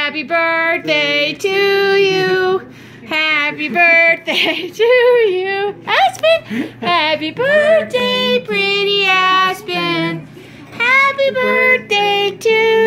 Happy birthday to you. Happy birthday to you, Aspen. Happy birthday, pretty Aspen. Happy birthday to